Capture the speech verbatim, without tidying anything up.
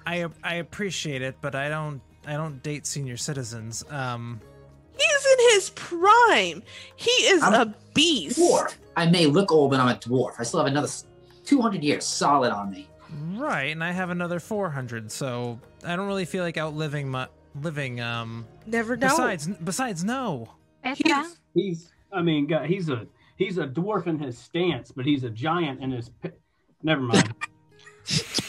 I I appreciate it, but I don't I don't date senior citizens. Um, He's in his prime. He is I'm a beast. Dwarf. I may look old, but I'm a dwarf. I still have another two hundred years solid on me. right, and I have another four hundred, so I don't really feel like outliving my living. Um, Never know. besides, besides, no. He's, He's, I mean, God, he's a he's a dwarf in his stance, but he's a giant in his. Never mind.